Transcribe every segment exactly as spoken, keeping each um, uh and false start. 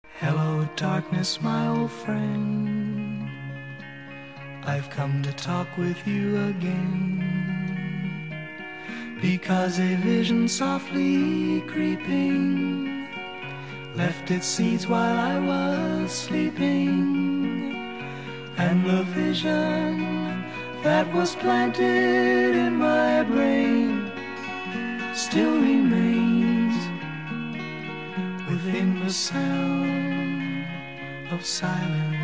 Hello, darkness, my old friend. I've come to talk with you again, because a vision softly creeping left its seeds while I was sleeping, and the vision that was planted in my brain still remains within the sound of silence.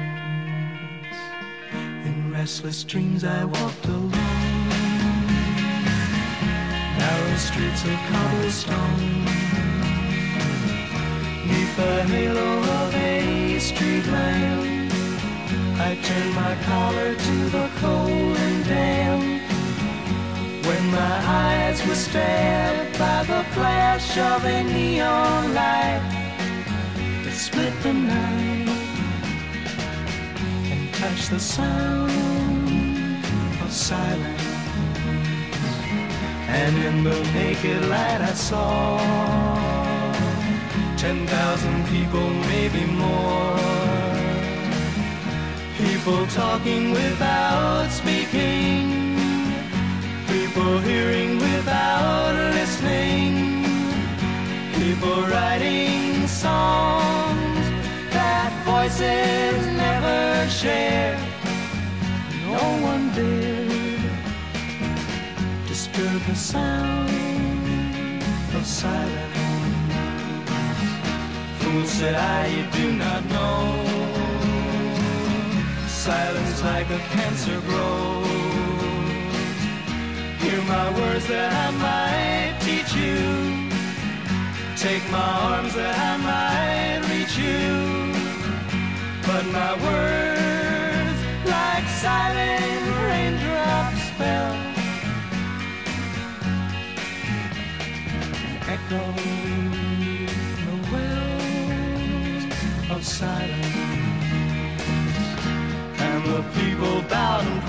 In restless dreams I walked alone, narrow streets of cobblestone, neath the halo of a street lamp. I turned my collar to the cold and damp, when my eyes were stabbed by the flash of a neon light that split the night and touched the sound of silence. And in the naked light I saw ten thousand people, maybe more, people talking without speaking, people hearing without listening, people writing songs that voices never share. No one dared disturb the sound of silence. Fool, said I, you do not know, silence like a cancer grows. Hear my words that I might teach you, take my arms that I might reach you, but my words like silent raindrops fell, echoed the wells of silence. And the people bowed and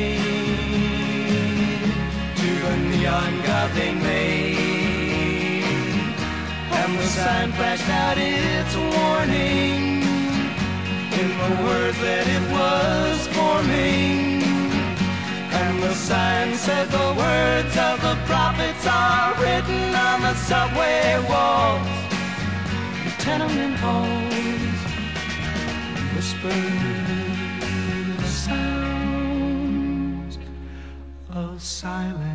prayed to the neon god they made, and the sign flashed out its warning in the words that it was forming. And the sign said the words of the prophets are written on the subway walls, the tenement halls, whispered sounds of silence.